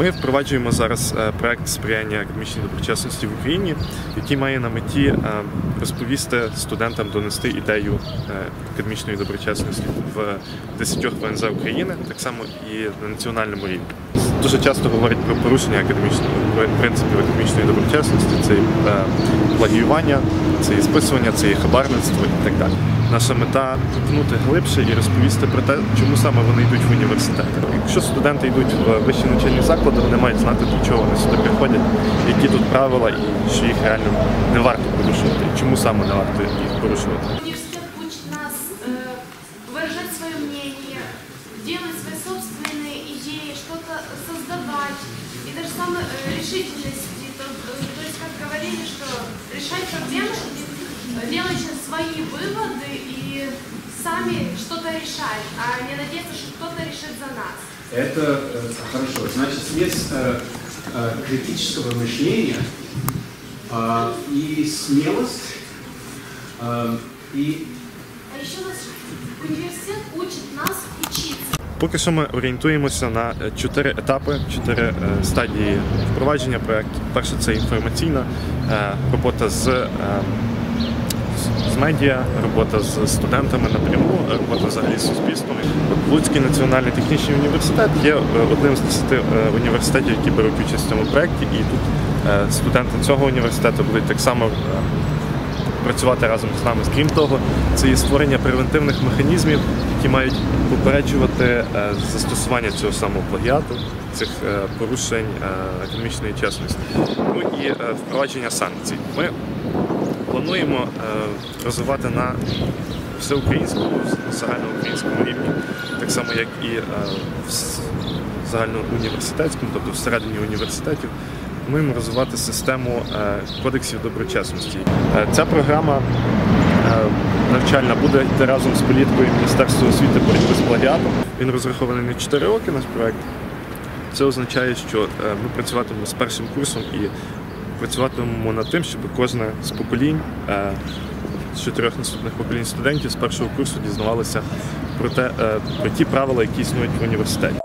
Ми впроваджуємо зараз проект сприяння академічній доброчесності в Україні, який має на меті розповісти студентам, донести ідею академічної доброчесності в 10 ВНЗ України, так само і на національному рівні. Дуже часто говорять про порушення принципів академічної доброчесності, це плагіювання, це і списування, це і хабарництво і так далі. Наша мета – копнути глибше і розповісти про те, чому саме вони йдуть в університет. Якщо студенти йдуть в вищі навчальні заклади, вони мають знати, для чого вони сюди приходять, які тут правила і що їх реально не варто порушувати, і чому саме не варто їх порушувати. Университет учит нас выражать свое мнение, делать свои собственные идеи, что-то создавать, и даже самой решительности, то есть как говорили, что решать проблемы, делать свои выводы и сами что-то решать, а не надеяться, что кто-то решит за нас. Это хорошо. Значит, смесь критического мышления и смелость, и... А еще нас университет учит нас учиться. Поки що ми орієнтуємося на 4 етапи, 4 стадії впровадження проєкту. Перше – це інформаційна робота з медіа, робота з студентами напряму, робота взагалі з суспільством. Луцький національний технічний університет є одним з 10 університетів, які беруть участь в цьому проєкті, і тут студенти цього університету будуть так само працювати разом з нами. Крім того, це є створення превентивних механізмів, які мають попереджувати застосування цього самого плагіату, цих порушень академічної чесності. Ну і впровадження санкцій. Ми плануємо розвивати на всеукраїнському, загальноукраїнському рівні, так само як і в загальноуніверситетському, тобто всередині університетів. Плануємо розвивати систему кодексів доброчесності. Ця програма навчальна буде йти разом з політикою Міністерства освіти боротьби з плагіатом. Він розрахований на 4 роки, наш проєкт. Це означає, що ми працюватимемо з першим курсом і працюватимемо над тим, щоб кожне з поколінь, з 4 наступних поколінь студентів з першого курсу дізнавалися про ті правила, які існують в університеті.